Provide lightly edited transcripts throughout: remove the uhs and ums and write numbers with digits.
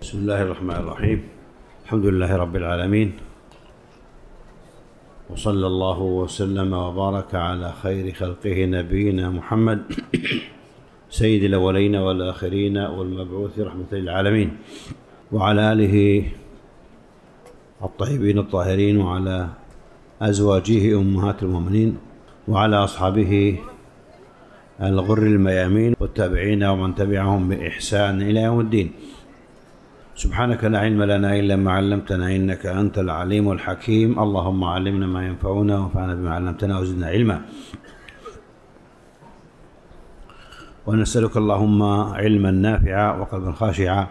بسم الله الرحمن الرحيم. الحمد لله رب العالمين، وصلى الله وسلم وبارك على خير خلقه نبينا محمد سيد الأولين والآخرين والمبعوث رحمة للعالمين، وعلى آله الطيبين الطاهرين، وعلى أزواجه أمهات المؤمنين، وعلى أصحابه الغر الميامين والتابعين ومن تبعهم بإحسان إلى يوم الدين. سبحانك لا علم لنا إلا ما علمتنا إنك أنت العليم الحكيم. اللهم علمنا ما ينفعنا وانفعنا بما علمتنا وزدنا علما. ونسألك اللهم علما نافعا وقلبا خاشعا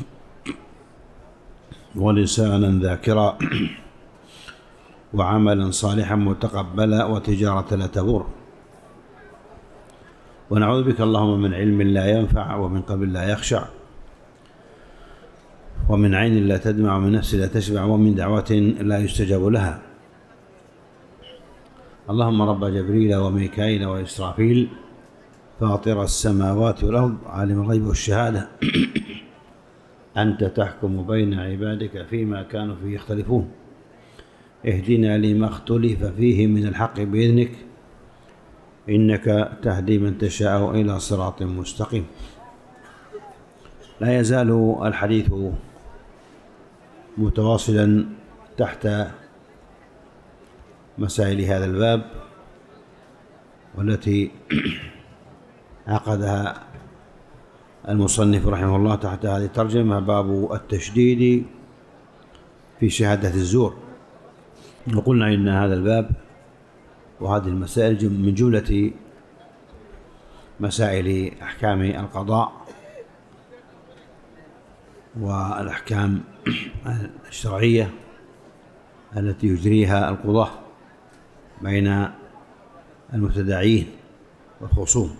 ولسانا ذاكرا وعملا صالحا متقبلا وتجارة لا تبور. ونعوذ بك اللهم من علم لا ينفع ومن قلب لا يخشع ومن عين لا تدمع ومن نفس لا تشبع ومن دعوة لا يستجاب لها. اللهم رب جبريل وميكائيل وإسرافيل فاطر السماوات والأرض عالم الغيب والشهادة أنت تحكم بين عبادك فيما كانوا فيه يختلفون اهدنا لما اختلف فيه من الحق بإذنك إنك تهدي من تشاء إلى صراط مستقيم. لا يزال الحديث متواصلا تحت مسائل هذا الباب، والتي عقدها المصنف رحمه الله تحت هذه الترجمة: باب التشديد في شهادة الزور. وقلنا إن هذا الباب وهذه المسائل من جملة مسائل أحكام القضاء والأحكام الشرعية التي يجريها القضاة بين المتداعين والخصوم،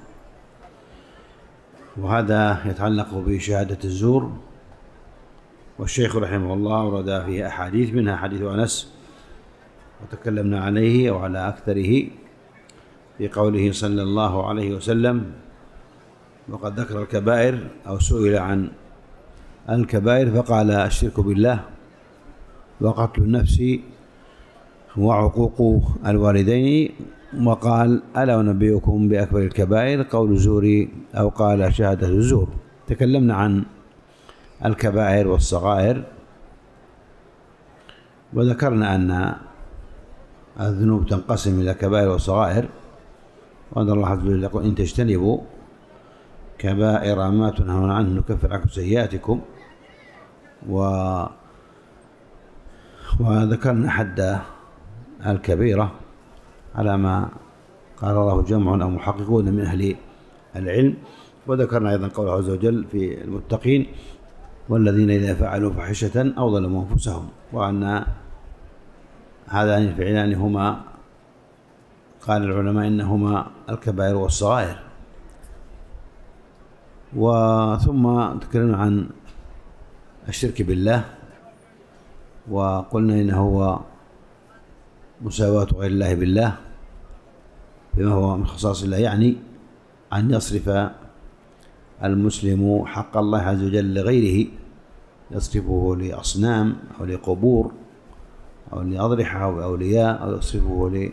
وهذا يتعلق بشهادة الزور. والشيخ رحمه الله ورد فيه أحاديث، منها حديث أنس وتكلمنا عليه وعلى أكثره في قوله صلى الله عليه وسلم: وقد ذكر الكبائر أو سئل عن الكبائر فقال: الشرك بالله وقتل النفس وعقوق الوالدين، وقال: ألا أنبئكم بأكبر الكبائر؟ قول الزور أو قال شهادة الزور. تكلمنا عن الكبائر والصغائر، وذكرنا أن الذنوب تنقسم إلى كبائر وصغائر، وأن الله عز وجل يقول: إن تجتنبوا كبائر ما تنهون عنه نكفر عنكم سيئاتكم. وذكرنا حد الكبيرة على ما قال الله جمع أو محققون من أهل العلم. وذكرنا أيضا قوله عز وجل في المتقين: والذين إذا فعلوا فاحشة أو ظلموا أنفسهم، وأن هذان الفعلان هما قال العلماء إنهما الكبائر والصغائر. وثم تكلمنا عن الشرك بالله، وقلنا إنه هو مساواة غير الله بالله بما هو من خصائص الله، يعني أن يصرف المسلم حق الله عز وجل لغيره، يصرفه لأصنام أو لقبور أو لأضرحة أو أولياء، أو يصرفه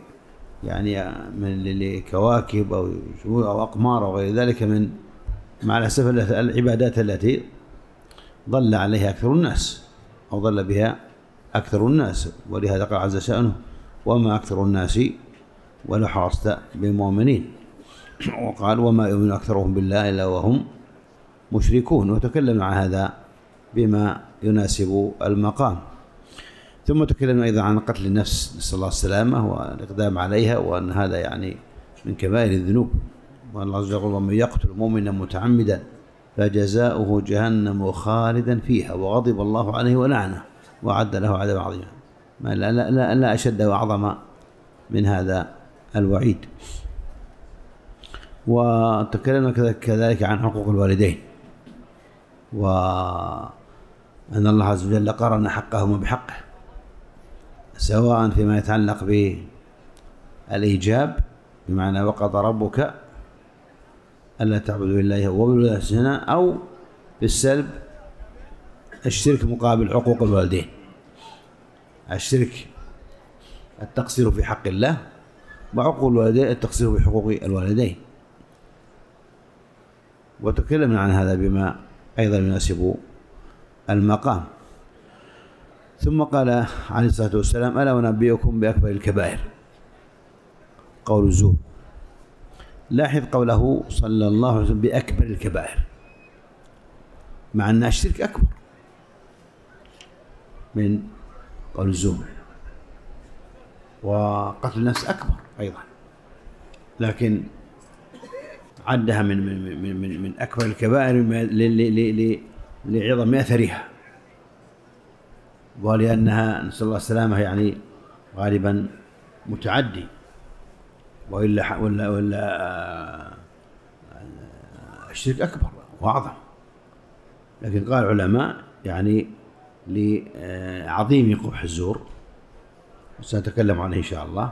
لكواكب أو أقمار أو غير ذلك من مع الأسف العبادات التي ضل عليها أكثر الناس أو ضل بها أكثر الناس. ولهذا قال عز شأنه: وما أكثر الناس ولو حرصت بالمؤمنين. وقال: وما يؤمن أكثرهم بالله إلا وهم مشركون. وتكلم عن هذا بما يناسب المقام. ثم تكلمنا أيضا عن قتل النفس، نسأل الله السلامة والإقدام عليها، وأن هذا يعني من كبائر الذنوب. وأن الله عز وجل يقول: ومن يقتل مؤمنا متعمدا فجزاؤه جهنم خالدا فيها وغضب الله عليه ولعنه وأعد له عذابا عظيما. لا أشد وأعظم من هذا الوعيد. وتكلمنا كذلك عن حقوق الوالدين، وأن الله عز وجل قرن حقهما بحقه، سواء فيما يتعلق بالإيجاب بمعنى وقضى ربك ألا تعبدوا إلا إياه وبالوالدين إحسانا، أو بالسلب الشرك مقابل حقوق الوالدين. الشرك التقصير في حق الله، وعقوق الوالدين التقصير في حقوق الوالدين. وتكلمنا عن هذا بما أيضا يناسب المقام. ثم قال عليه الصلاة والسلام: ألا أنبئكم بأكبر الكبائر؟ قول الزور. لاحظ قوله صلى الله عليه وسلم بأكبر الكبائر، مع أن الشرك أكبر من قول الزور، وقتل النفس أكبر أيضا، لكن عدها من أكبر الكبائر لعظم أثرها، ولأنها نسأل الله السلامة يعني غالبا متعدي، وإلا الشرك أكبر وأعظم. لكن قال العلماء يعني لعظيم قبح الزور، وسنتكلم عنه إن شاء الله،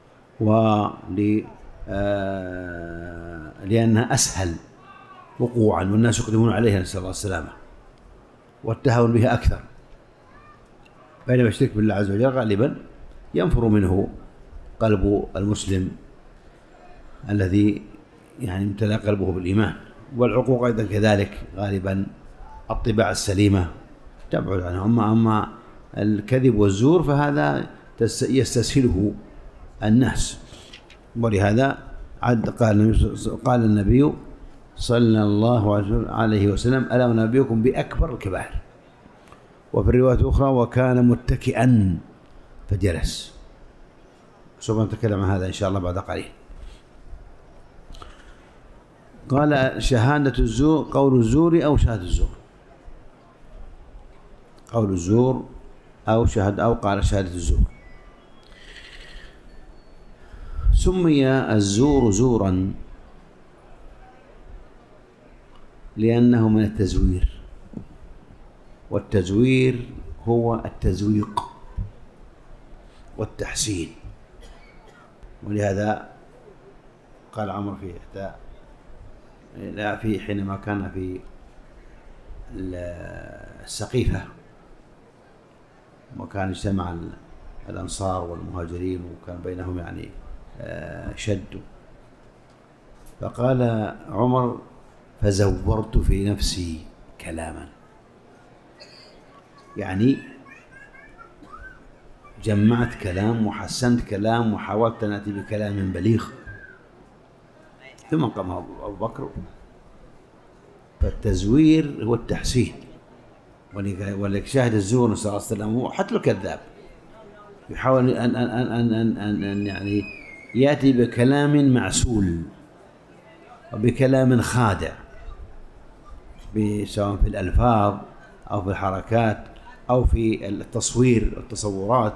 لأنها أسهل وقوعا والناس يقدمون عليها نسأل الله السلامة، والتهاون بها أكثر، بينما الشرك بالله عز وجل غالبا ينفر منه قلب المسلم الذي يعني امتلأ قلبه بالإيمان. والعقوق أيضا كذلك غالبا الطباع السليمة تبعد عنه. أما الكذب والزور فهذا يستسهله الناس، ولهذا قال النبي صلى الله عليه وسلم: ألا أنبئكم بأكبر الكبائر؟ وفي الرواية الأخرى: وكان متكئا فجلس. سوف نتكلم عن هذا إن شاء الله بعد قليل. قال: شهادة الزور، قول الزور أو شهادة الزور. قول الزور أو قال شهادة الزور. سمي الزور زورا لأنه من التزوير، والتزوير هو التزويق والتحسين. ولهذا قال عمر في حينما كان في السقيفة، وكان اجتمع الأنصار والمهاجرين وكان بينهم يعني شد، فقال عمر: فزورت في نفسي كلاما، يعني جمعت كلام وحسنت كلام وحاولت أن أتي بكلام بليغ. ثم قام أبو بكر. فالتزوير هو التحسين، ولك شاهد الزور صلى الله عليه وسلم هو حتى الكذاب يحاول أن يعني يأتي بكلام معسول وبكلام خادع، سواء في الألفاظ أو في الحركات أو في التصوير والتصورات،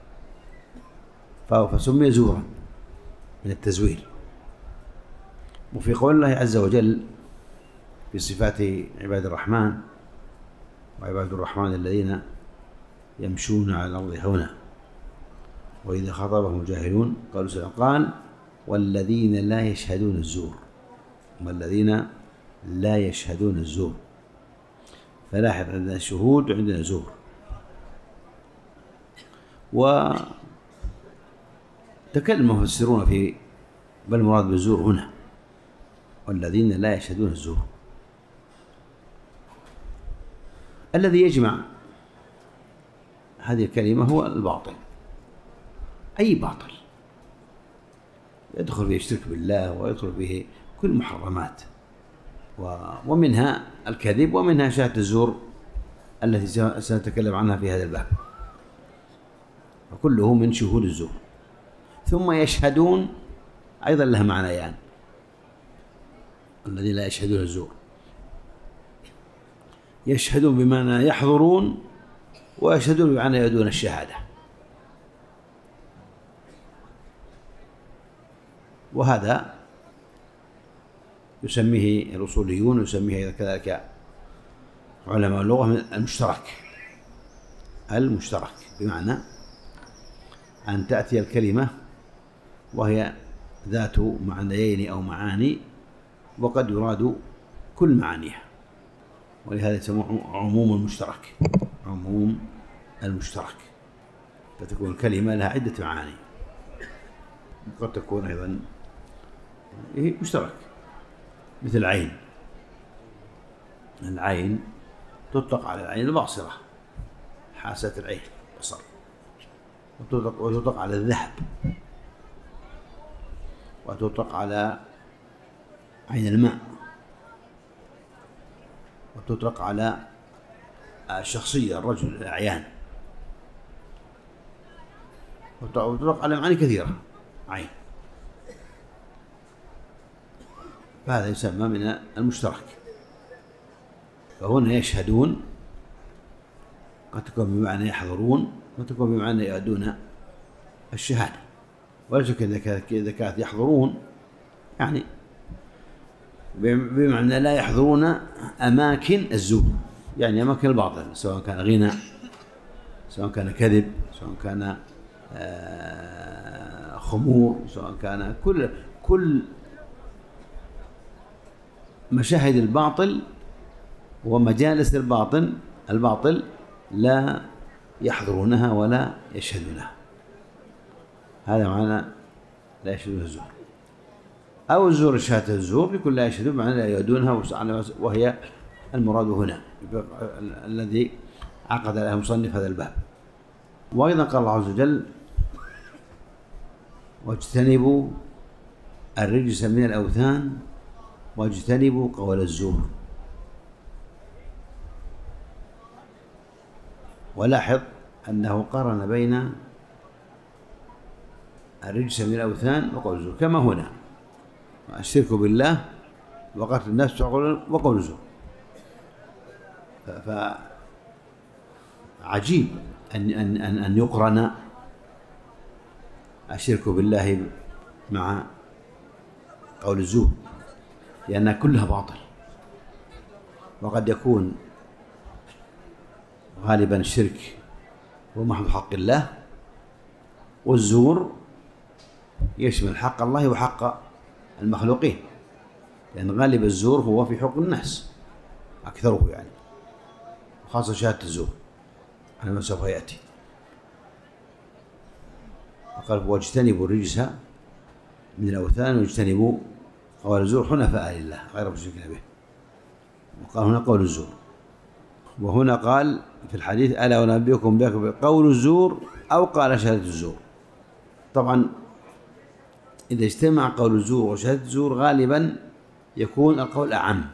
فسمي زورا من التزوير. وفي قول الله عز وجل في صفات عباد الرحمن: وعباد الرحمن الذين يمشون على الأرض هونا وإذا خاطبهم الجاهلون قالوا سلام. قال: والذين لا يشهدون الزور. والذين لا يشهدون الزور. فلاحظ عندنا الشهود وعندنا زور. وتكلم المفسرون في بل المراد بالزور هنا والذين لا يشهدون الزور. الذي يجمع هذه الكلمة هو الباطل، أي باطل يدخل فيه الشرك بالله ويدخل فيه كل محرمات، ومنها الكذب ومنها شهادة الزور التي سنتكلم عنها في هذا الباب، وكله من شهود الزور. ثم يشهدون أيضا لها معنيان: الذين لا يشهدون الزور، يشهدون بمعنى يحضرون، ويشهدون بمعنى يدون الشهادة. وهذا يسميه الأصوليون ويسميه كذلك علماء اللغة المشترك، بمعنى أن تأتي الكلمة وهي ذات معنيين أو معاني، وقد يراد كل معانيها. ولهذا يسموه عموم المشترك، عموم المشترك، فتكون الكلمة لها عدة معاني، قد تكون أيضا مشترك، مثل عين. العين تطلق على العين الباصرة، حاسة العين بصر، وتطلق على الذهب، وتطلق على عين الماء، وتطلق على الشخصية، الرجل، الأعيان، وتطلق على معاني كثيرة عين. فهذا يسمى من المشترك. فهنا يشهدون قد تكون بمعنى يحضرون، وتكون بمعنى يؤدون الشهادة. ولا شك إذا كانت يحضرون يعني بمعنى لا يحضرون أماكن الزور، يعني أماكن الباطل، سواء كان غنى، سواء كان كذب، سواء كان خمور، سواء كان كل مشاهد الباطل ومجالس الباطل لا يحضرونها ولا يشهدونها. هذا معنى لا يشهدون الزور. أو الزور، شهادة الزور يكون لا يشهدون معنى لا يؤدونها، وهي المراد هنا الذي عقد له المصنف هذا الباب. وأيضا قال الله عز وجل: واجتنبوا الرجس من الأوثان واجتنبوا قول الزور. ولاحظ أنه قارن بين الرجس من الأوثان وقول الزور، كما هنا الشرك بالله وقتل النفس وقول الزور. فعجيب أن يقرن الشرك بالله مع قول الزور، لأنها كلها باطل. وقد يكون غالبا الشرك هو محض حق الله، والزور يشمل حق الله وحق المخلوقين، لأن غالب الزور هو في حق الناس أكثره، يعني خاصة شهادة الزور على ما سوف يأتي. وقال: واجتنبوا الرجس من الأوثان واجتنبوا قول الزور حنفاء لله غير مشركين به. وقال هنا قول الزور. وهنا قال في الحديث: ألا أنبئكم بقول الزور، أو قال شهادة الزور. طبعا إذا اجتمع قول الزور وشهادة الزور غالبا يكون القول أعم.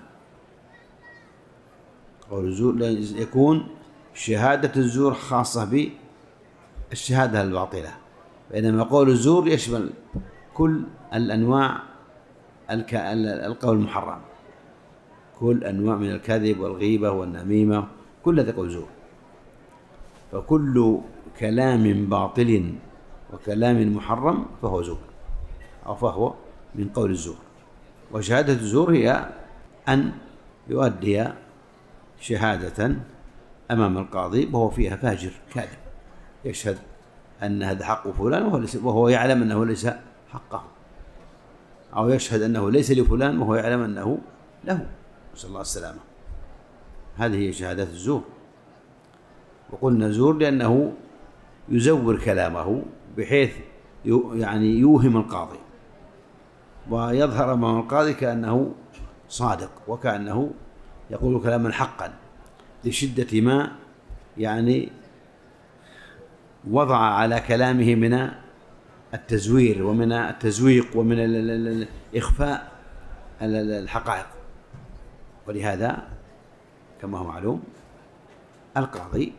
قول الزور يكون شهادة الزور خاصة بالشهادة الباطلة، بينما قول الزور يشمل كل الأنواع القول المحرم، كل أنواع من الكذب والغيبة والنميمة، كل هذا قول زور. فكل كلام باطل وكلام محرم فهو زور، أو فهو من قول الزور. وشهادة الزور هي أن يؤدي شهادة أمام القاضي وهو فيها فاجر كاذب، يشهد أن هذا حق فلان وهو يعلم أنه ليس حقه، أو يشهد أنه ليس لفلان وهو يعلم أنه له، نسأل الله السلامة. هذه هي شهادات الزور. وقلنا زور لأنه يزور كلامه بحيث يعني يوهم القاضي ويظهر أمام القاضي كأنه صادق وكأنه يقول كلاما حقا، لشدة ما يعني وضع على كلامه من التزوير ومن التزويق ومن إخفاء الحقائق. ولهذا كما هو معلوم القاضي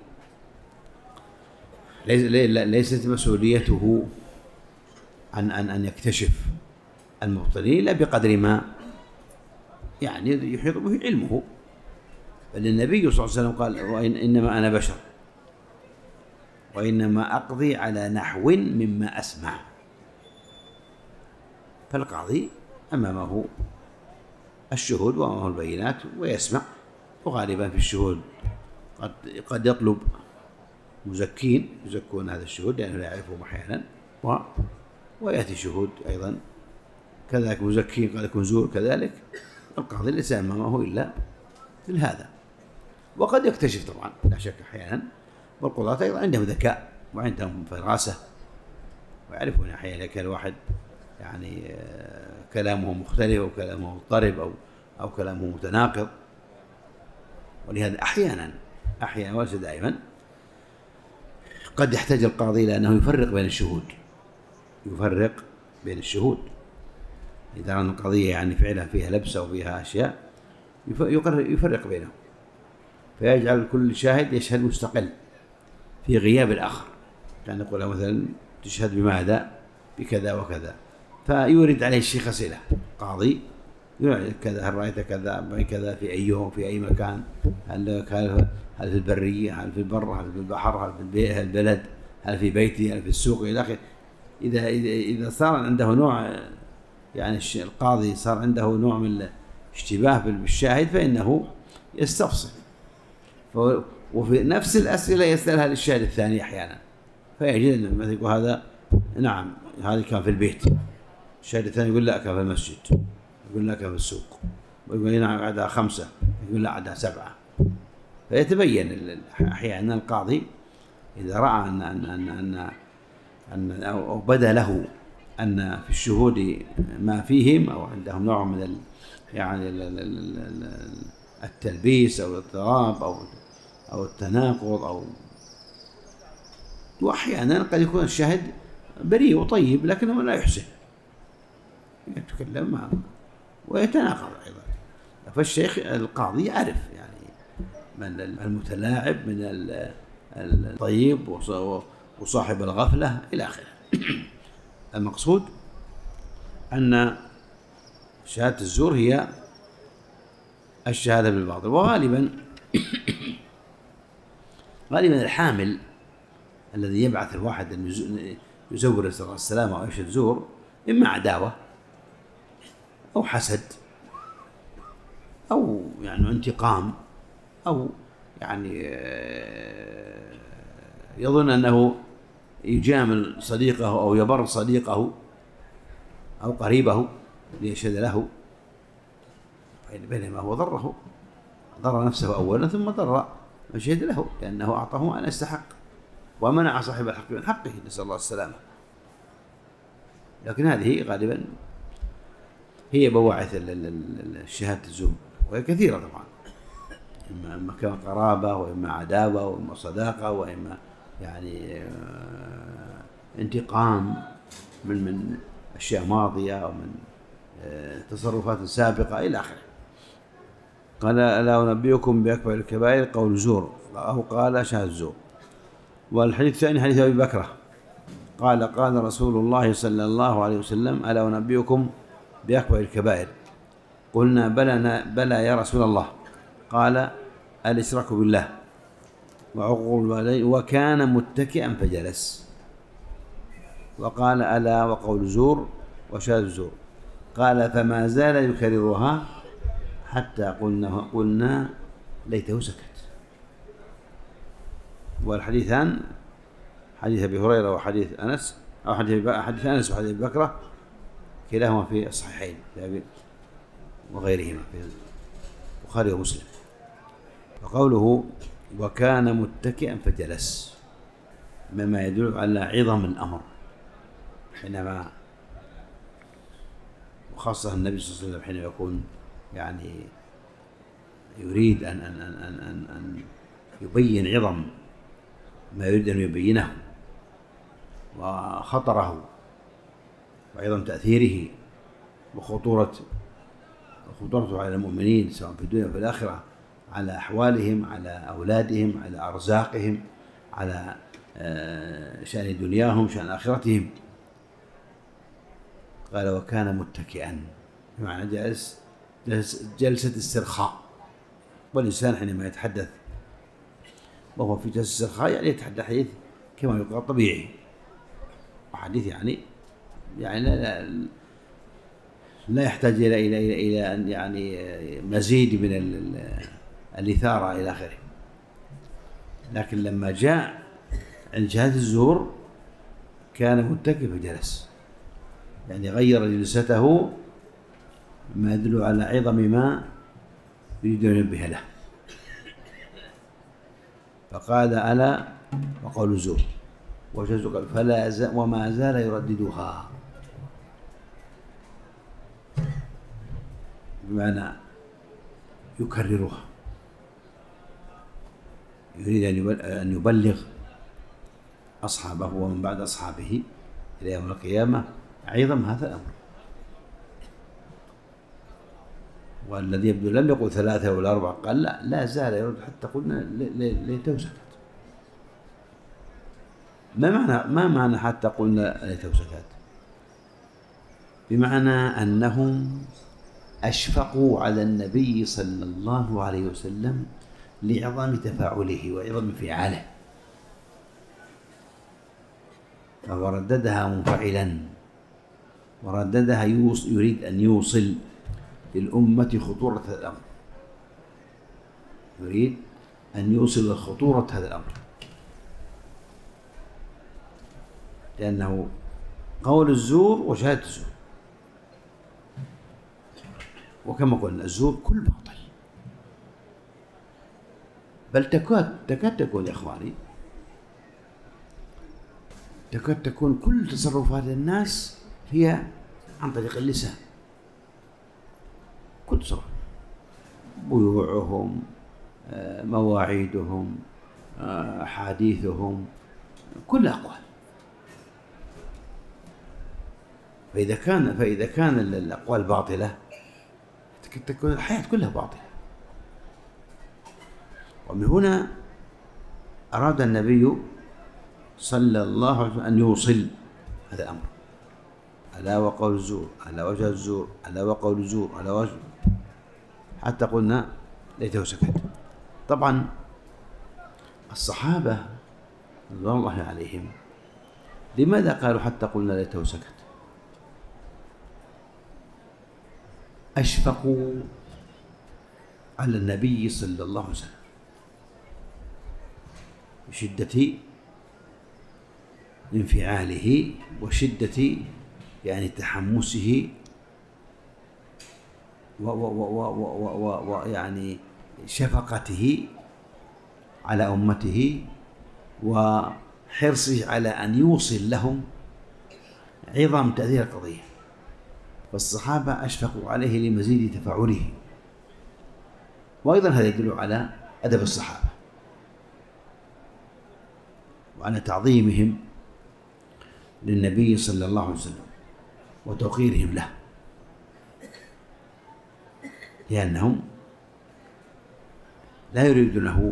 ليست مسؤوليته أن يكتشف المبطلين إلا بقدر ما يعني يحيط به علمه. بل النبي صلى الله عليه وسلم قال: إنما أنا بشر وإنما أقضي على نحو مما أسمع. فالقاضي أمامه الشهود وأمامه البينات ويسمع، وغالبا في الشهود قد يطلب مزكين يزكون هذا الشهود لأنه لا يعرفهم أحيانا، ويأتي شهود أيضا كذلك مزكين قد يكون زور كذلك. القاضي ليس أمامه إلا مثل هذا، وقد يكتشف طبعا لا شك أحيانا. والقضاة أيضا عندهم ذكاء وعندهم فراسة ويعرفون أحيانا كان الواحد يعني كلامه مختلف أو كلامه مضطرب أو كلامه متناقض. ولهذا أحيانا وليس دائما قد يحتاج القاضي إلى أنه يفرق بين الشهود. إذا رأى القضية يعني فعلا فيها لبس أو فيها أشياء يفرق بينهم، فيجعل كل شاهد يشهد مستقل في غياب الآخر. كان يقول مثلا تشهد بماذا؟ بكذا وكذا، فيورد عليه الشيخ أسئلة قاضي كذا، هل رأيت كذا كذا في أي يوم في أي مكان؟ هل في البرية؟ هل في البر؟ هل في البحر؟ هل في البلد؟ هل في بيتي؟ هل في السوق؟ إلى آخره. إذا صار عنده نوع يعني القاضي صار عنده نوع من الاشتباه بالشاهد فإنه يستفصل، وفي نفس الأسئلة يسألها للشاهد الثاني أحيانا، فيجد أن مثلا يقول هذا نعم هذا كان في البيت، الشاهد الثاني يقول لا كان في المسجد، يقول لا كان في السوق، ويقول نعم عدها 5، يقول لا عدها 7. فيتبين أحيانا القاضي إذا رأى أن أو بدا له أن في الشهود ما فيهم أو عندهم نوع من يعني التلبيس أو الاضطراب أو التناقض وأحيانا قد يكون الشاهد بريء وطيب لكنه لا يحسن يتكلم معه ويتناقض أيضا. فالشيخ القاضي يعرف يعني من المتلاعب من الطيب وصاحب الغفلة إلى آخره. المقصود أن شهادة الزور هي الشهادة بالباطل. وغالبا الحامل الذي يبعث الواحد أن يزور نسأل الله السلامة أو يشهد زور إما عداوة أو حسد أو يعني انتقام أو يعني يظن أنه يجامل صديقه أو يبر صديقه أو قريبه ليشهد له، بينما هو ضر نفسه أولا ثم ضر من شهد له لأنه أعطاه ما لا يستحق ومنع صاحب الحق من حقه نسأل الله السلامة. لكن هذه غالبا هي بواعث الشهادة الزور، وهي كثيرة طبعا، إما كان قرابة وإما عداوة وإما صداقة وإما يعني انتقام من أشياء ماضية أو من تصرفات سابقة إلى آخره. قال ألا أنبئكم بأكبر الكبائر قول زور أو قال شهادة الزور. والحديث الثاني حديث أبي بكرة قال رسول الله صلى الله عليه وسلم ألا أنبئكم بأكبر الكبائر؟ قلنا بلى يا رسول الله. قال الإشراك بالله وعقوق الوالدين وكان متكئا فجلس. وقال ألا وقول زور وشهادة الزور. قال فما زال يكررها حتى قلنا ليته سكت. والحديثان حديث أبي هريرة وحديث أنس أو حديث أنس وحديث أبي بكرة كلاهما في الصحيحين وغيرهما في البخاري ومسلم. وقوله وكان متكئا فجلس مما يدل على عظم الأمر حينما وخاصة النبي صلى الله عليه وسلم حين يكون يعني يريد أن يبين عظم ما يريد أن يبينه وخطره وعظم تأثيره وخطورته على المؤمنين سواء في الدنيا وفي الآخرة، على أحوالهم، على أولادهم، على أرزاقهم، على شأن دنياهم، شأن آخرتهم. قال وكان متكئا بمعنى جلسة استرخاء. والإنسان حينما يتحدث وهو في جلسة استرخاء يعني يتحدث حديث كما يقال طبيعي، وحديث يعني لا يحتاج إلى أن يعني مزيد من الإثارة إلى آخره. لكن لما جاء عند شهادة الزور كان متكئ فجلس، يعني غير جلسته ما يدل على عظم ما يريد أن ينبه له. فقال ألا وقول الزور وجهز قال وما زال يرددها، بمعنى يكررها، يريد أن يبلغ أصحابه ومن بعد أصحابه إلى يوم القيامة عظم هذا الأمر. والذي يبدو لم يقل 3 ولا 4، قال لا زال يرد حتى قلنا ليته سكت. ما معنى حتى قلنا ليته سكت؟ بمعنى أنهم أشفقوا على النبي صلى الله عليه وسلم لعظم تفاعله وعظم انفعاله، فهو رددها منفعلا، ورددها يريد أن يوصل للأمة خطورة هذا الأمر، يريد أن يوصل لخطورة هذا الأمر، لأنه قول الزور وشهادة الزور، وكما قلنا الزور كل باطل، بل تكاد تكون يا إخواني، تكاد تكون كل تصرفات الناس هي عن طريق اللسان، كل تصرف، بيوعهم، مواعيدهم، حديثهم، كل أقوال. فإذا كان الأقوال باطلة تكون الحياة كلها باطلة. ومن هنا أراد النبي صلى الله عليه وسلم أن يوصل هذا الأمر، ألا وقول الزور، ألا وجه الزور، ألا وقول الزور، ألا وجه، حتى قلنا ليته سكت. طبعا الصحابة رضوان الله عليهم لماذا قالوا حتى قلنا ليته سكت؟ أشفقوا على النبي صلى الله عليه وسلم بشدة انفعاله وشدة يعني تحمسه ويعني شفقته على أمته وحرصه على أن يوصل لهم عظم تأثير القضية، فالصحابة أشفقوا عليه لمزيد تفاعله. وأيضا هذا يدل على أدب الصحابة وعلى تعظيمهم للنبي صلى الله عليه وسلم وتوقيرهم له، لأنهم لا يريدونه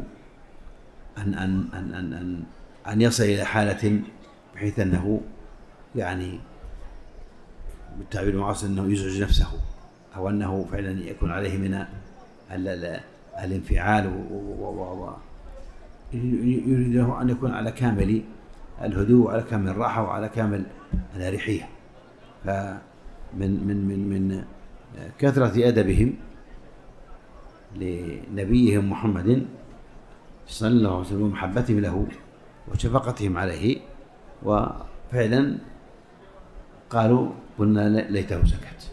أن يصل إلى حالة بحيث أنه يعني بالتعبير المعاصر أنه يزعج نفسه، أو أنه فعلا يكون عليه من الانفعال، يريده أن يكون على كامل الهدوء وعلى كامل الراحة وعلى كامل الأريحية. فمن من من من كثرة أدبهم لنبيهم محمد صلى الله عليه وسلم ومحبتهم له وشفقتهم عليه، وفعلا قالوا قلنا ليته سكت،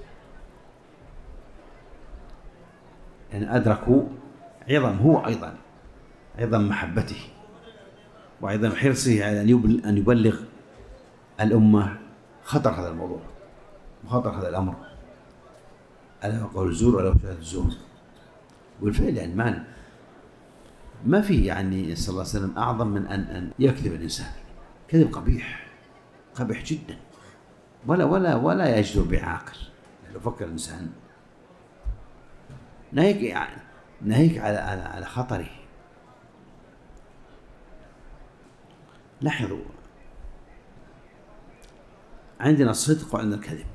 يعني أدركوا هو أيضا عظم محبته وعظم حرصه على أن يبلغ الأمة خطر هذا الموضوع وخطر هذا الأمر، ألا وقول الزور ألا وشهادة الزور. والفعل يعني ما في يعني صلى الله عليه وسلم أعظم من أن يكذب الإنسان، كذب قبيح جدا، ولا يجدر بعاقل. لو فكر الإنسان ناهيك على خطره. لاحظوا، عندنا الصدق وعندنا الكذب،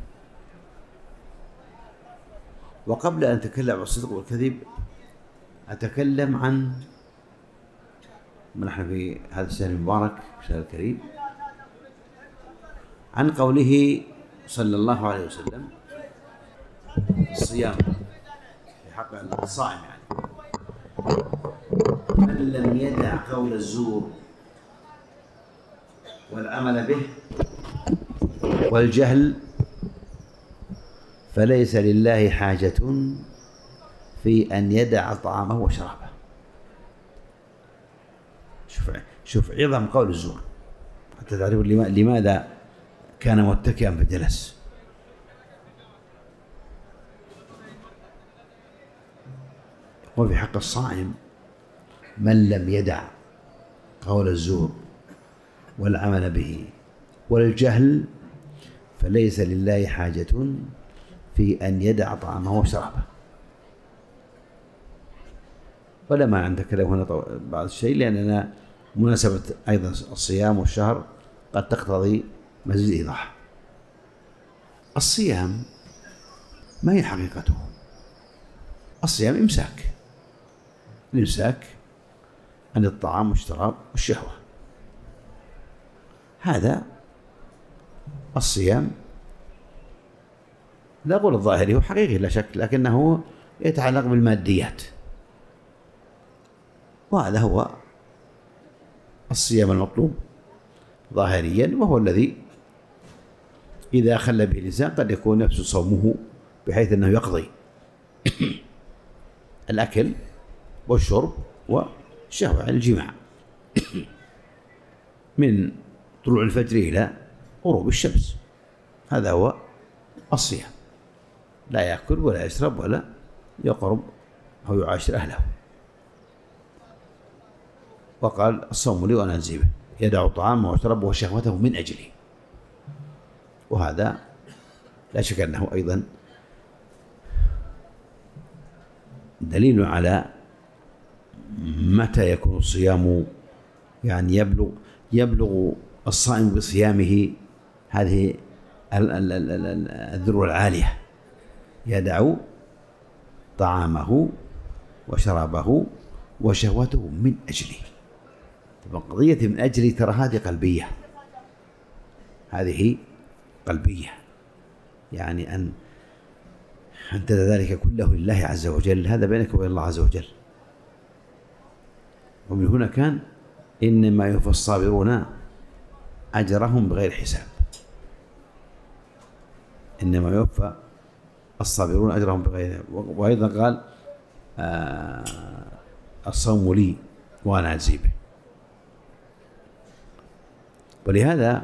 وقبل أن أتكلم عن الصدق والكذب أتكلم عن نحن في هذا الشهر المبارك الشهر الكريم عن قوله صلى الله عليه وسلم الصيام في حق الصائم، يعني من لم يدع قول الزور والعمل به والجهل فليس لله حاجة في أن يدع طعامه وشرابه. شوف عظم قول الزور حتى تعرف لماذا كان متكئا فجلس. وفي حق الصائم من لم يدع قول الزور والعمل به والجهل فليس لله حاجة في أن يدع طعامه وشرابه. ولا ما عندك كلام هنا بعض الشيء، لأننا مناسبة أيضا الصيام والشهر قد تقتضي مزيد إيضاح. الصيام ما هي حقيقته؟ الصيام إمساك، الإمساك عن الطعام والشراب والشهوة، هذا الصيام. لا أقول الظاهري، هو حقيقي لا شك، لكنه يتعلق بالماديات، وهذا هو الصيام المطلوب ظاهريا، وهو الذي إذا خل به الإنسان قد يكون نفس صومه بحيث أنه يقضي الأكل والشرب والشهوة عن الجماع من طلوع الفجر إلى غروب الشمس، هذا هو الصيام. لا يأكل ولا يشرب ولا يقرب أو يعاشر أهله. وقال الصوم لي وأنا أجزي به، يدع طعامه وشربه وشهوته من أجلي، وهذا لا شك أنه أيضا دليل على متى يكون الصيام، يعني يبلغ الصائم بصيامه هذه الذروة العالية، يدع طعامه وشرابه وشهوته من أجله. طبعا قضية من أجلي ترى هذه قلبية، هذه قلبية، يعني أن تدع ذلك كله لله عز وجل، هذا بينك وبين الله عز وجل. ومن هنا كان إنما يوفى الصابرون أجرهم بغير حساب، إنما يوفى الصابرون أجرهم بغير. وأيضا قال الصوم لي وأنا أجزي به. ولهذا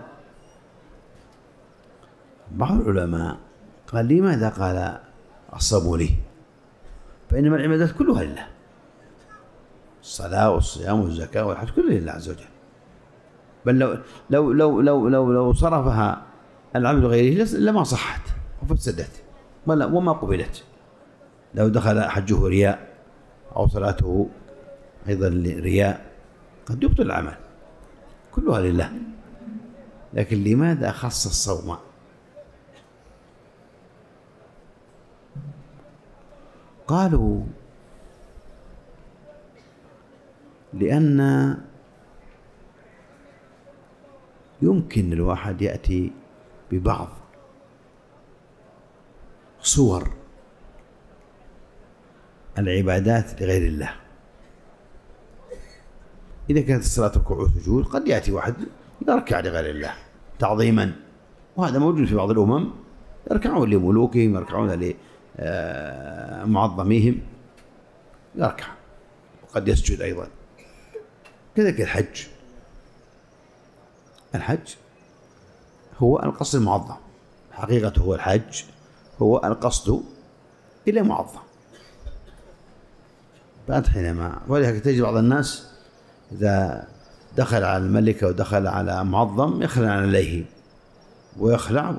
بعض العلماء قال لماذا قال الصوم لي؟ فإنما العبادات كلها لله، الصلاة والصيام والزكاة والحج كلها لله عز وجل، بل لو صرفها العبد لغيره لما صحت وفسدت وما قبلت. لو دخل حجه رياء أو صلاته أيضا رياء قد يبطل العمل، كلها لله. لكن لماذا خص الصوم؟ قالوا لأن يمكن الواحد يأتي ببعض صور العبادات لغير الله. إذا كانت الصلاة ركوع وسجود قد يأتي واحد يركع لغير الله تعظيما، وهذا موجود في بعض الأمم، يركعون لملوكهم، يركعون لمعظميهم، يركع وقد يسجد أيضا. كذلك الحج هو القصد المعظم، حقيقته هو الحج هو القصد إلى معظم. بعد حينما ولذلك تجد بعض الناس إذا دخل على الملك أو دخل على معظم يخلع عليه ويخلع،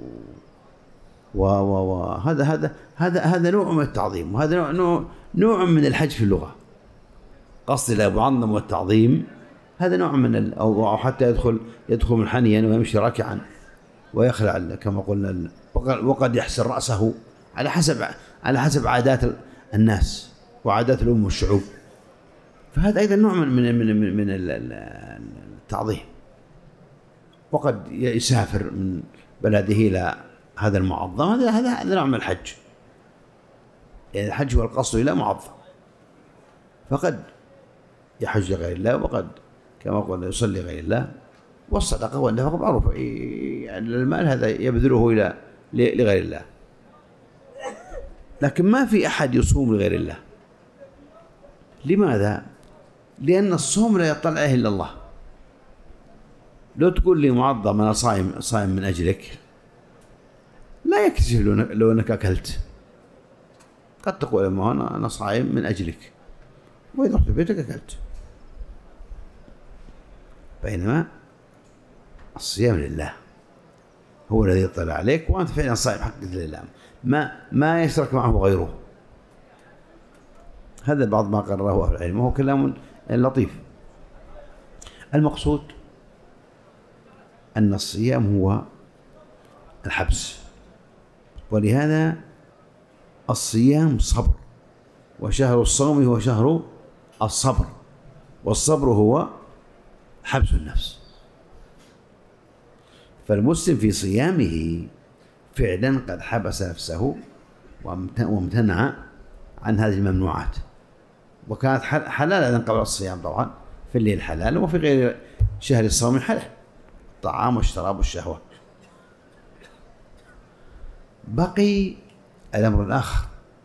وهذا نوع من التعظيم، وهذا نوع من الحج في اللغة. قصد إلى معظم والتعظيم هذا نوع من أو حتى يدخل منحنيا ويمشي راكعا ويخلع كما قلنا، وقد يحسر رأسه على حسب عادات الناس وعادات الأمم والشعوب، فهذا أيضا نوع من التعظيم. وقد يسافر من بلده إلى هذا المعظم، هذا نوع من الحج، يعني الحج هو القصد إلى معظم. فقد يحج لغير الله، وقد كما قلنا يصلي غير الله. والصدقة والنفقة معروفة، يعني المال هذا يبذله لغير الله. لكن ما في أحد يصوم لغير الله. لماذا؟ لأن الصوم لا يطلع عليه إلا الله. لو تقول لي معظم أنا صايم من أجلك، لا يكتشف لو أنك أكلت. قد تقول أنا صايم من أجلك، وإذا رحت بيتك أكلت. بينما الصيام لله، هو الذي يطلع عليك وأنت فعلا صائم حق لله، ما يشرك معه غيره. هذا بعض ما قرره أهل العلم، وهو كلام لطيف. المقصود أن الصيام هو الحبس، ولهذا الصيام صبر، وشهر الصوم هو شهر الصبر، والصبر هو حبس النفس. فالمسلم في صيامه فعلا قد حبس نفسه وامتنع عن هذه الممنوعات، وكانت حلالا قبل الصيام طبعا، في الليل حلال، وفي غير شهر الصوم حلال، الطعام والشراب والشهوة. بقي الأمر الآخر،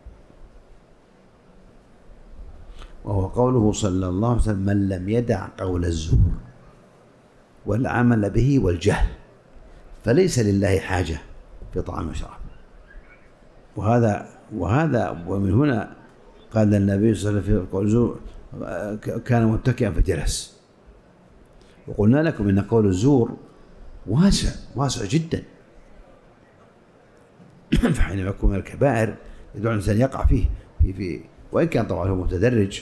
وهو قوله صلى الله عليه وسلم: من لم يدع قول الزور والعمل به والجهل فليس لله حاجة في طعام وشراب. ومن هنا قال النبي صلى الله عليه وسلم في قول الزور: كان متكئا فجلس. وقلنا لكم إن قول الزور واسع جدا، فحينما يكون من الكبائر يدعو الإنسان يقع فيه وإن كان طبعا هو متدرج.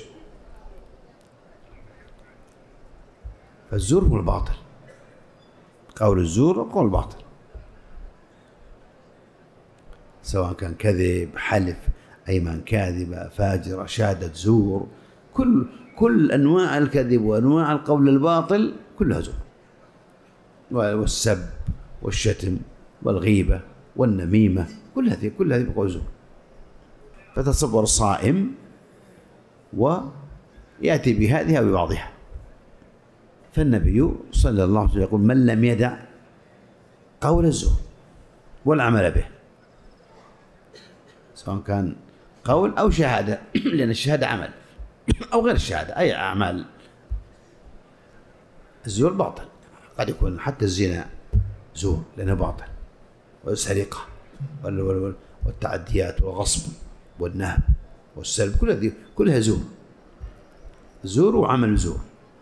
فالزور هو الباطل، قول الزور قول الباطل، سواء كان كذب، حلف، أيمان كاذبة، فاجرة، شهادة زور، كل أنواع الكذب وأنواع القول الباطل كلها زور، والسب والشتم والغيبة والنميمة، كل هذه بقول زور. فتصور الصائم ويأتي بهذه أو ببعضها. فالنبي صلى الله عليه وسلم يقول: من لم يدع قول الزور والعمل به، سواء كان قول أو شهادة، لأن الشهادة عمل، أو غير الشهادة، أي أعمال الزور باطل. قد يكون حتى الزنا زور لأنه باطل، والسرقة والتعديات والغصب والنهب والسلب، كلها زور وعمل زور.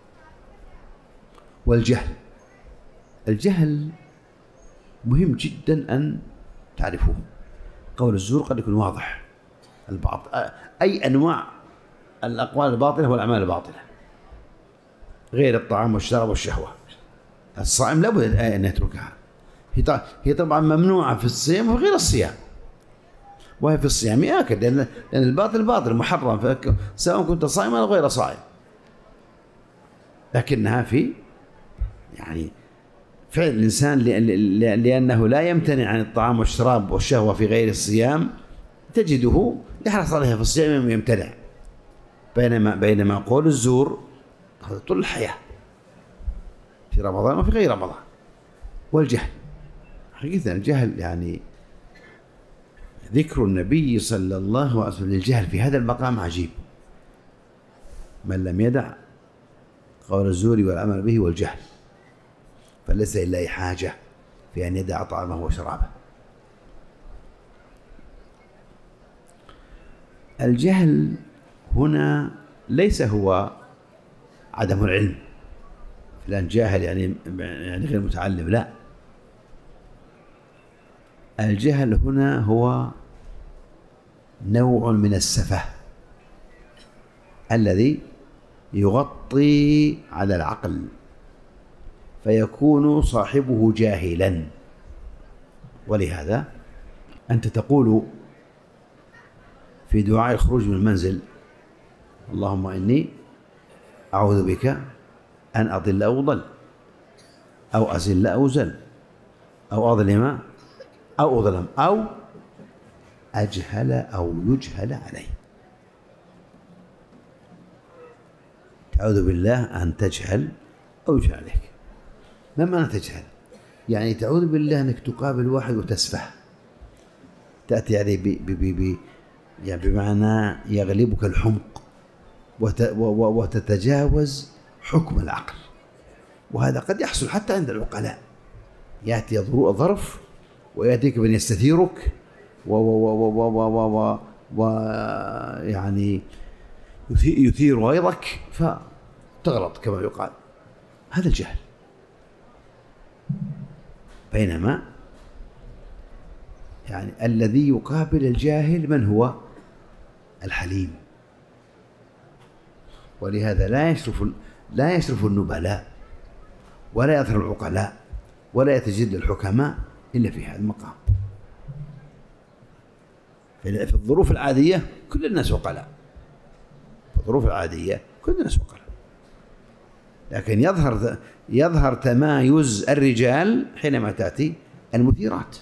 الجهل مهم جدا أن تعرفوه. قول الزور قد يكون واضح، البعض أي أنواع الأقوال الباطلة والأعمال الباطلة، غير الطعام والشراب والشهوة. الصائم لابد أن يتركها، هي طبعا ممنوعة في الصيام وغير الصيام، وهي في الصيام آكد، لأن الباطل باطل محرم، سواء كنت صائما أو غير صائم. لكنها في يعني فعل الإنسان لأنه لا يمتنع عن الطعام والشراب والشهوة في غير الصيام، تجده يحرص عليها في الصيام يمتنع. بينما قول الزور هذا طول الحياة في رمضان وفي غير رمضان. والجهل حقيقة الجهل يعني ذكر النبي صلى الله عليه وسلم للجهل في هذا المقام عجيب. من لم يدع قول الزور والعمل به والجهل فليس لله حاجة في أن يدع طعامه وشرابه. الجهل هنا ليس هو عدم العلم، فلان جاهل يعني غير متعلم، لا. الجهل هنا هو نوع من السفه الذي يغطي على العقل، فيكون صاحبه جاهلا. ولهذا أنت تقول في دعاء الخروج من المنزل: اللهم إني أعوذ بك أن أضل أو أضل، أو أزل أو زل، أو أظلم أو أظلم، أو أجهل أو يجهل علي. تعوذ بالله أن تجهل أو يجهل عليك. ما معنى تجهل؟ يعني تعوذ بالله أنك تقابل واحد وتسفه، تأتي عليه يعني بمعنى يغلبك الحمق وتتجاوز حكم العقل. وهذا قد يحصل حتى عند العقلاء، يأتي ظرف ويأتيك من يستثيرك ويعني يثير غيظك فتغلط كما يقال. هذا الجهل. بينما يعني الذي يقابل الجاهل من هو؟ الحليم. ولهذا لا يشرف النبلاء ولا يظهر العقلاء ولا يتجلى الحكماء إلا في هذا المقام. في الظروف العادية كل الناس عقلاء، في الظروف العادية كل الناس عقلاء، لكن يظهر تمايز الرجال حينما تأتي المثيرات.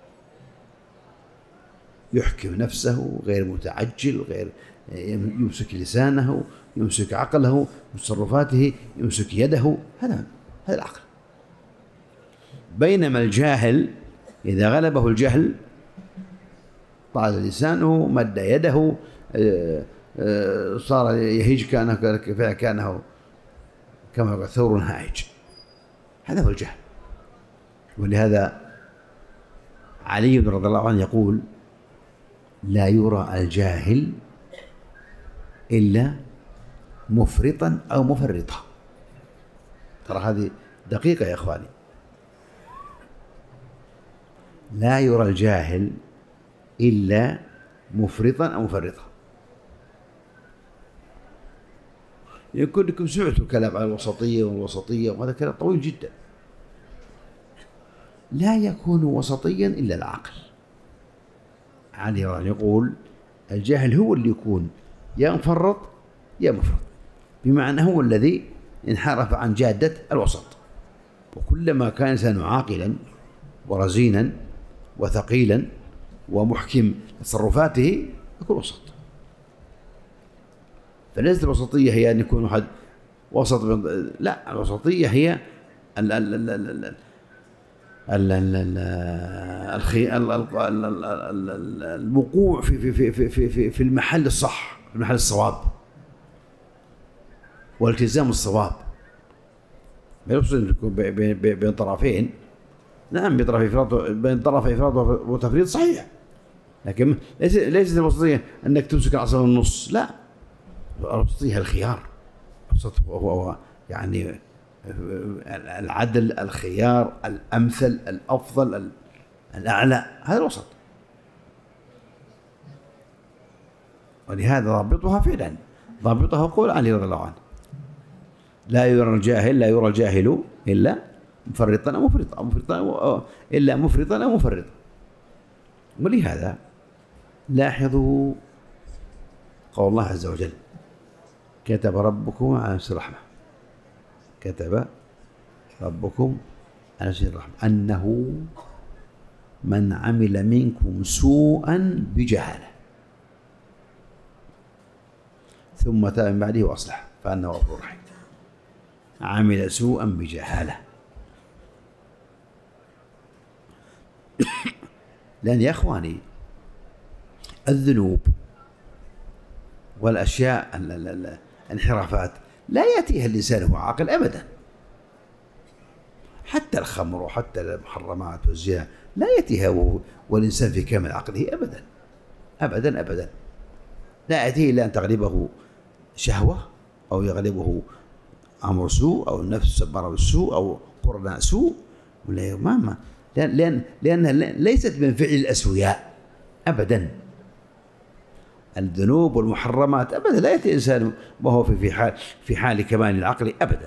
يحكم نفسه، غير متعجل، غير يمسك لسانه، يمسك عقله، تصرفاته، يمسك يده. هذا العقل. بينما الجاهل إذا غلبه الجهل طال لسانه، مد يده، صار يهيج كأنه كما ثور هائج. هذا هو الجهل. ولهذا علي رضي الله عنه يقول: لا يرى الجاهل إلا مفرطا أو مفرطا. ترى هذه دقيقة يا إخواني. لا يرى الجاهل إلا مفرطا أو مفرطا. يكون لكم سمعتوا كلام عن الوسطية والوسطية، وهذا كلام طويل جدا. لا يكون وسطيا إلا العقل. علي يقول: الجاهل هو اللي يكون يا مفرط يا مفرط، بمعنى هو الذي انحرف عن جادة الوسط. وكلما كان الإنسان عاقلا ورزينا وثقيلا ومحكم تصرفاته يكون وسط. فليست الوسطية هي أن يكون أحد وسط، لا، الوسطية هي الوقوع في المحل الصح، في المحل الصواب، والتزام الصواب. ما يقصد يكون بين طرفين. نعم، بين طرفي إفراط وتفريط صحيح، لكن ليست الوسطية أنك تمسك العصا من النص. لا، الوسطية الخيار. الوسط هو يعني العدل، الخيار، الأمثل، الأفضل، الأعلى. هذا الوسط. ولهذا ضابطها فعلا، ضابطها قول علي رضي الله عنه: لا يرى الجاهل إلا مفرطا أو مفرطا، إلا مفرطا أو مفرطا. ولهذا لاحظوا قول الله عز وجل: كتب ربكم على نفسه الرحمة، كتب ربكم على نفسه الرحمة أنه من عمل منكم سوءا بجهالة ثم تاب من بعده وأصلح فأنه غفور رحيم. عمل سوءا بجهالة. لأن يا إخواني الذنوب والأشياء الانحرافات لا يأتيها الإنسان وهو عاقل أبدا. حتى الخمر وحتى المحرمات والزنا لا يأتيها والإنسان في كامل عقله أبدا أبدا أبدا. لا يأتيه إلا أن تغلبه شهوة، أو يغلبه أمر سوء، أو النفس تأمره بالسوء، أو قرناء سوء، ولا ما لأنها ليست من فعل الأسوياء أبدا. الذنوب والمحرمات أبدا لا يأتي الإنسان وهو في حال كمال العقل أبدا.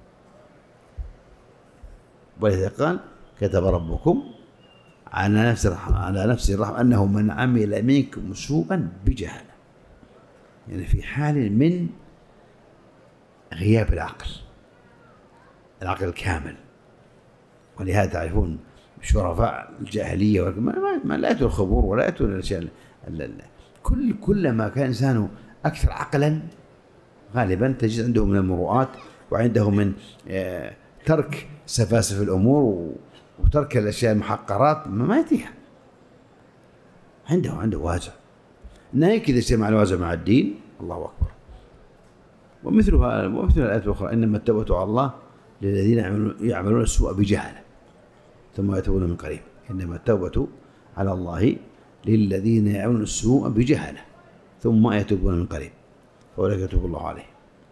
ولذلك قال: كتب ربكم على نفسه الرحمة أنه من عمل منكم سوءا بجهالة، يعني في حال من غياب العقل الكامل. ولهذا تعرفون شرفاء الجاهلية ما لا يأتوا الخمور ولا يأتوا الأشياء. كلما كان إنسانه أكثر عقلا غالبا تجد عنده من المروءات، وعنده من ترك سفاسف الأمور وترك الأشياء المحقرات ما يأتيها. عنده وازع. ناهيك إذا اجتمع الوازع مع الدين، الله أكبر. ومثل الآيات الأخرى: إنما التوبة على الله للذين يعملون السوء بجهالة ثم يتوبون من قريب. إنما التوبة على الله للذين يعملون السوء بجهالة ثم يتوبون من قريب فأولئك يتوب الله عليه.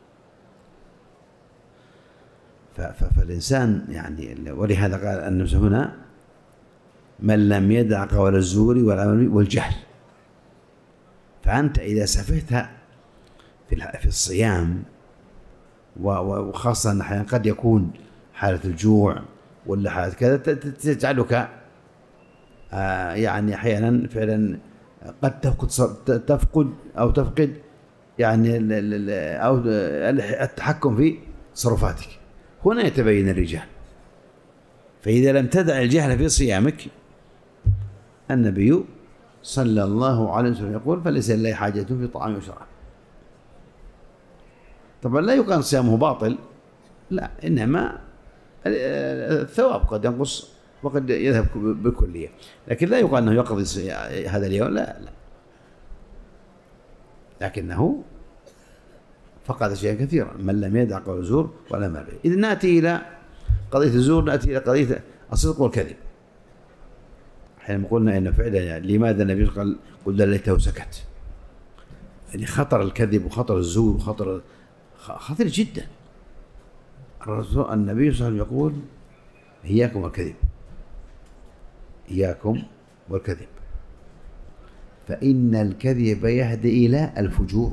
فالإنسان يعني، ولهذا قال النبي هنا: من لم يدع قول الزور والعمل والجهل. فأنت إذا سفهت في الصيام، وخاصة أن أحيانا قد يكون حالة الجوع ولا حالة كذا تجعلك يعني أحيانا فعلا قد تفقد يعني أو التحكم في تصرفاتك. هنا يتبين الرجال. فإذا لم تدع الجهل في صيامك، النبي صلى الله عليه وسلم يقول: فليس لله حاجة في طعام وشراب. طبعا لا يقال صيامه باطل، لا، إنما الثواب قد ينقص وقد يذهب بالكلية، لكن لا يقال أنه يقضي هذا اليوم، لا، لكنه فقد شيئا كثيرا. من لم يدع قول الزور ولا ما به. إذا نأتي إلى قضية الزور، نأتي إلى قضية الصدق والكذب. حينما قلنا إن فعلا يعني لماذا النبي قال: قل ليته سكت؟ يعني خطر الكذب وخطر الزور وخطر خطير جدا. النبي صلى الله عليه وسلم يقول: إياكم والكذب، إياكم والكذب، فإن الكذب يهدي إلى الفجور،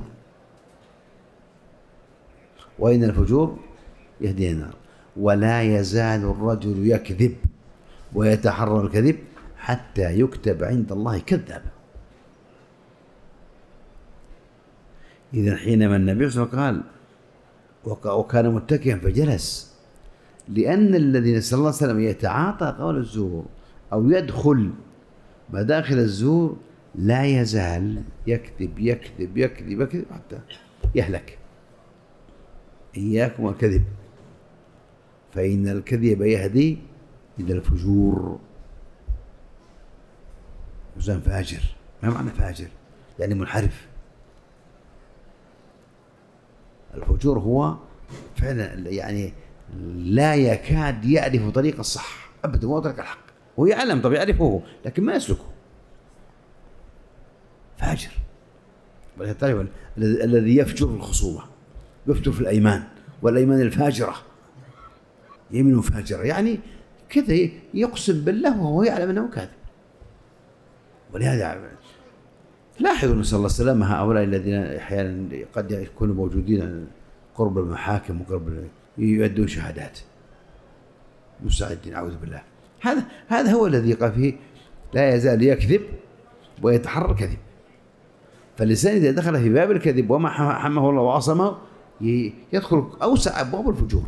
وإن الفجور يهدي إلى النار. ولا يزال الرجل يكذب ويتحرى الكذب حتى يكتب عند الله كذابا. إذن حينما النبي صلى الله عليه وسلم قال وكان متكئا فجلس، لأن الذي صلى الله عليه وسلم يتعاطى قول الزور أو يدخل مداخل الزور لا يزال يكذب يكذب يكذب يكذب حتى يهلك. إياكم والكذب، فإن الكذب يهدي إلى الفجور. إنسان فاجر. ما معنى فاجر؟ يعني منحرف. الفجور هو فعلا يعني لا يكاد يعرف طريق الصح أبدا، هو طريق الحق، هو يعلم، طب يعرفه لكن ما يسلكه. فاجر. الذي يفجر في الخصومة، يفجر في الأيمان، والأيمان الفاجرة يمين فاجرة، يعني كذا يقسم بالله وهو يعلم أنه كاذب. ولهذا لاحظوا نسأل الله السلامة هؤلاء الذين أحيانا قد يكونوا موجودين قرب المحاكم وقرب يؤدون شهادات مستعدين، أعوذ بالله. هذا هو الذي قال فيه: لا يزال يكذب ويتحرى الكذب. فالإنسان إذا دخل في باب الكذب وما حمه الله وعصمه يدخل أوسع أبواب الفجور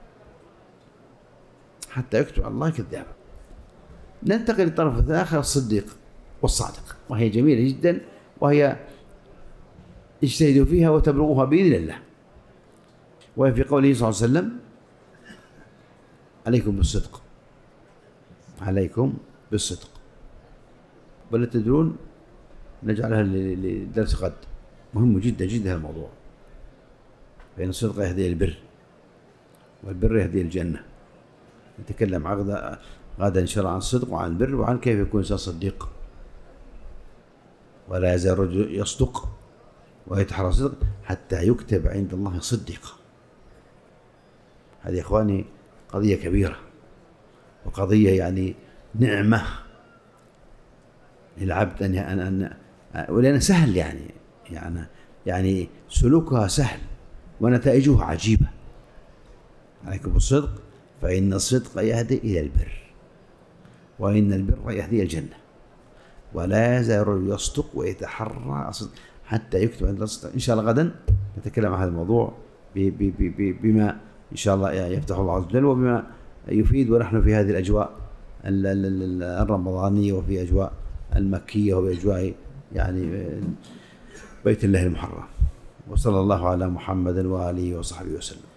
حتى يكتب الله كذابا. ننتقل للطرف الآخر، الصديق والصادق، وهي جميلة جدا، وهي اجتهدوا فيها وتبلغوها بإذن الله. وهي في قوله صلى الله عليه وسلم: عليكم بالصدق، عليكم بالصدق. ولا تدرون نجعلها لدرس غد، مهم جدا جدا الموضوع، فإن الصدق يهدي البر، والبر يهدي الجنة. نتكلم غدا إن شاء الله عن الصدق وعن البر وعن كيف يكون الإنسان صديق. ولا يزال الرجل يصدق ويتحرى الصدق حتى يكتب عند الله صديقا. هذه يا إخواني قضية كبيرة، وقضية يعني نعمة للعبد ولأن سهل، يعني سلوكها سهل ونتائجها عجيبة. عليكم بالصدق فإن الصدق يهدي إلى البر، وإن البر يهدي إلى الجنة. ولا يزال الرجل يصدق ويتحرى الصدق حتى يكتب عند الله صدق. إن شاء الله غدا نتكلم عن هذا الموضوع بما إن شاء الله يفتح الله عز وجل، وبما يفيد، ونحن في هذه الأجواء الرمضانية وفي أجواء المكية وفي أجواء يعني بيت الله المحرم. وصلى الله على محمد وآله وصحبه وسلم.